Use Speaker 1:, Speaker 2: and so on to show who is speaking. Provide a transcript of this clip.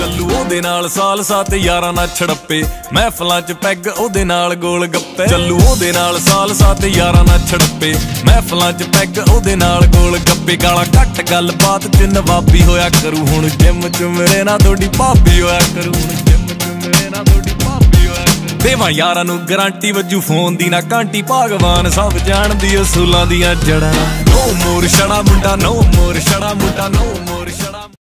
Speaker 1: ਚੱਲੂ ਉਹਦੇ ਨਾਲ ਸਾਲਸਾ ਤੇ ਯਾਰਾਂ ਨਾਲ ਛੜੱਪੇ, ਮਹਿਫਲਾਂ 'ਚ ਪੈਗ ਉਹਦੇ ਨਾਲ ਗੋਲ ਗੱਪੇ। ਚੱਲੂ ਉਹਦੇ ਨਾਲ ਸਾਲਸਾ ਤੇ ਯਾਰਾਂ ਨਾਲ ਛੜੱਪੇ, ਮਹਿਫਲਾਂ 'ਚ ਪੈਗ ਉਹਦੇ ਨਾਲ ਗੋਲ ਗੱਪੇ। ਗਾਲਾਂ ਘੱਟ ਗੱਲਬਾਤ 'ਚ ਨਵਾਬੀ ਹੋਇਆ ਕਰੂ, ਹੁਣ ਜਿੰਮ 'ਚ ਮੇਰੇ ਨਾਲ ਤੁਹਾਡੀ ਭਾਬੀ ਹੋਇਆ ਕਰੂ, ਹੁਣ ਜਿੰਮ 'ਚ ਮੇਰੇ ਨਾਲ ਤੁਹਾਡੀ ਭਾਬੀ ਹੋਇਆ ਕਰੂ। ਦੇਵਾਂ ਯਾਰਾਂ ਨੂੰ ਗਰੰਟੀ ਵੱਜੂ ਫੋਨ ਦੀ ਨਾ ਘੰਟੀ, ਭਗਵਾਨ ਸਭ ਜਾਣਦੀ ਅਸੂਲਾਂ ਦੀਆਂ ਜੜਾਂ। ਨੋ ਮੋਰ ਛੜਾ ਮੁੰਡਾ, ਨੋ ਮੋਰ ਛੜਾ ਮੁੰਡਾ, ਨੋ ਮੋਰ ਛੜਾ।